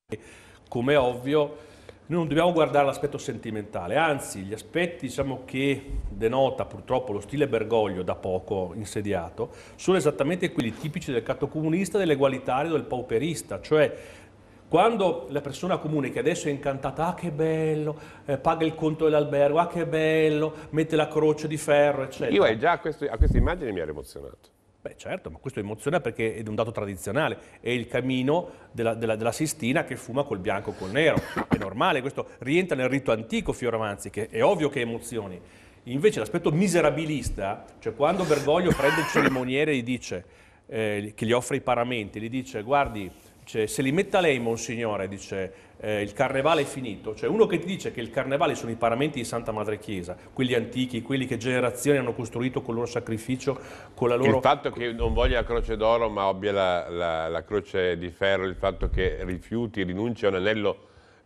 Come è ovvio, noi non dobbiamo guardare l'aspetto sentimentale, anzi gli aspetti che denota purtroppo lo stile Bergoglio da poco insediato sono esattamente quelli tipici del cattocomunista, dell'egualitario, del pauperista, cioè quando la persona comune che adesso è incantata, ah che bello, paga il conto dell'albergo, ah che bello, mette la croce di ferro, eccetera. Io già a queste immagini mi ero emozionato. Beh certo, ma questo emoziona perché è un dato tradizionale, è il cammino della Sistina che fuma col bianco col nero, è normale, questo rientra nel rito antico Fioravanti, che è ovvio che emozioni. Invece l'aspetto miserabilista, cioè quando Bergoglio prende il cerimoniere e gli dice, che gli offre i paramenti, gli dice guardi, cioè, se li metta lei Monsignore, dice il carnevale è finito, cioè uno che ti dice che il carnevale sono i paramenti di Santa Madre Chiesa, quelli antichi, quelli che generazioni hanno costruito con il loro sacrificio, con la loro... Il fatto che non voglia la croce d'oro ma abbia la croce di ferro, il fatto che rinunci a un anello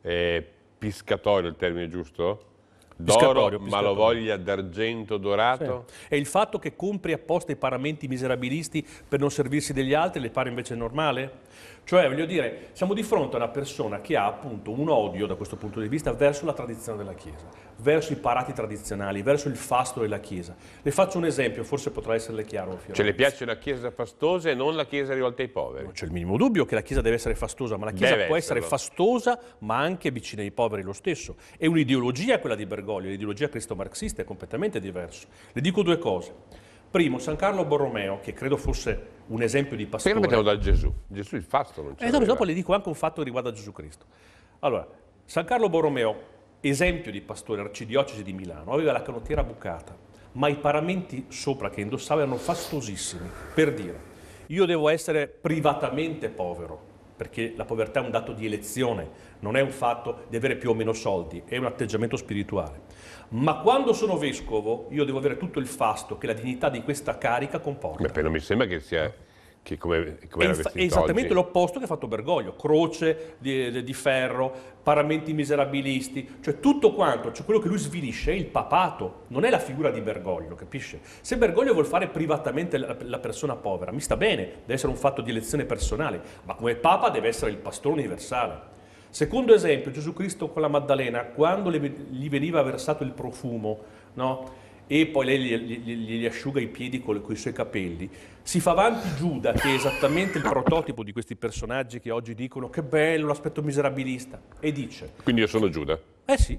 piscatorio, il termine giusto? D'oro, ma lo voglia d'argento dorato? Sì. E il fatto che compri apposta i paramenti miserabilisti per non servirsi degli altri le pare invece normale? Cioè, voglio dire, siamo di fronte a una persona che ha appunto un odio da questo punto di vista verso la tradizione della Chiesa, verso i parati tradizionali, verso il fasto della Chiesa. Le faccio un esempio, forse potrà esserle chiaro. Cioè le piace la Chiesa fastosa e non la Chiesa rivolta ai poveri? Non c'è il minimo dubbio che la Chiesa deve essere fastosa, ma la Chiesa può essere fastosa ma anche vicina ai poveri lo stesso. È un'ideologia quella di Bergoglio, l'ideologia cristo-marxista è completamente diversa. Le dico due cose. Primo, San Carlo Borromeo, che credo fosse un esempio di pastore. Perché lo mettiamo da Gesù? Gesù il fasto non c'è. Dopo le dico anche un fatto che riguarda Gesù Cristo. Allora, San Carlo Borromeo, esempio di pastore, arcidiocesi di Milano, aveva la canottiera bucata, ma i paramenti sopra che indossava erano fastosissimi. Per dire, io devo essere privatamente povero, perché la povertà è un dato di elezione, non è un fatto di avere più o meno soldi, è un atteggiamento spirituale. Ma quando sono vescovo, io devo avere tutto il fasto che la dignità di questa carica comporta. Beh, non mi sembra che sia come era vestito è esattamente oggi. l'opposto che ha fatto Bergoglio, croce di ferro, paramenti miserabilisti, cioè tutto quanto, cioè quello che lui svilisce è il papato, non è la figura di Bergoglio, capisce? Se Bergoglio vuol fare privatamente la persona povera, mi sta bene, deve essere un fatto di elezione personale, ma come Papa deve essere il pastore universale. Secondo esempio, Gesù Cristo con la Maddalena, quando gli veniva versato il profumo, no? E poi lei gli asciuga i piedi con i suoi capelli, si fa avanti Giuda, che è esattamente il prototipo di questi personaggi che oggi dicono che bello l'aspetto miserabilista, e dice... Quindi io sono Giuda? Eh sì,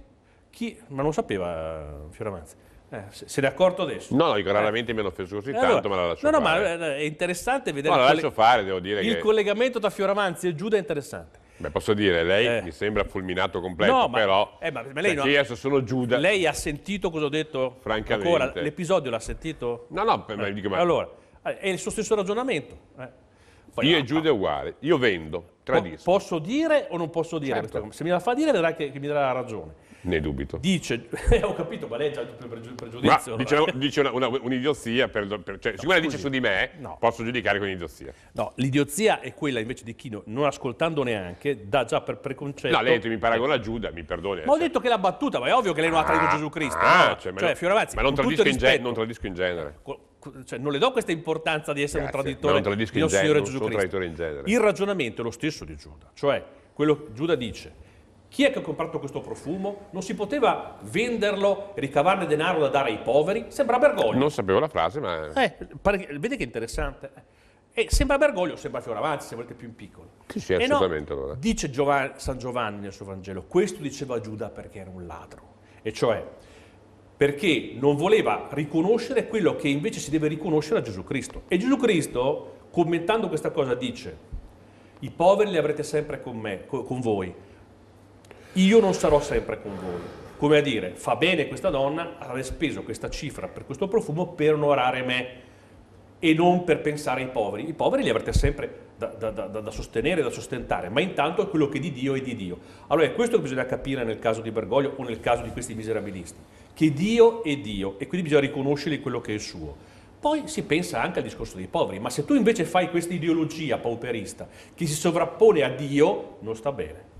ma non sapeva Fioravanti. Se ne è accorto adesso? No, io raramente mi hanno offeso così tanto, ma la lascio fare. No, ma è interessante vedere... No, la lascio fare, devo dire il collegamento tra Fioravanti e Giuda è interessante. Beh, posso dire, lei mi sembra fulminato completo, no, però ma lei no, adesso sono Giuda. Lei ha sentito cosa ho detto? Francamente. Ancora, l'episodio l'ha sentito? No, ma dico, ma... Allora, è il suo stesso ragionamento. Poi, io e Giuda è uguale, io vendo, tradisco. Posso dire o non posso dire? Certo. Se me la fa dire vedrà che mi darà ragione. Ne dubito. Dice, ho capito, ma lei ha già il pregiudizio. Ma dice un'idiozia, cioè, siccome la dice su di me, posso giudicare con idiozia. No, l'idiozia è quella invece di chi non ascoltando neanche, dà già per preconcetto... No, lei mi paragona a Giuda, mi perdoni. Ma ho detto che l'ha battuta, ma è ovvio che lei non ha tradito Gesù Cristo. Cioè, Fioravanti, ma non tradisco in genere. Cioè, non le do questa importanza di essere un traditore non tradisco in genere, non sono traditore in genere. Il ragionamento è lo stesso di Giuda, cioè quello Giuda dice: chi è che ha comprato questo profumo? Non si poteva venderlo e ricavarne denaro da dare ai poveri? Sembra Bergoglio. Non sapevo la frase, ma... vede che interessante. Sembra Bergoglio, sembra Fioravanti, se volete più in piccolo. Sì, assolutamente. No, dice San Giovanni nel suo Vangelo, questo diceva Giuda perché era un ladro. E cioè, perché non voleva riconoscere quello che invece si deve riconoscere a Gesù Cristo. E Gesù Cristo, commentando questa cosa, dice: i poveri li avrete sempre con voi. Io non sarò sempre con voi. Come a dire, fa bene questa donna aver speso questa cifra per questo profumo per onorare me e non per pensare ai poveri. I poveri li avrete sempre da sostenere, da sostentare, ma intanto è quello che è di Dio è di Dio. Allora è questo che bisogna capire nel caso di Bergoglio o nel caso di questi miserabilisti, che Dio è Dio e quindi bisogna riconoscere quello che è suo. Poi si pensa anche al discorso dei poveri, ma se tu invece fai questa ideologia pauperista che si sovrappone a Dio, non sta bene.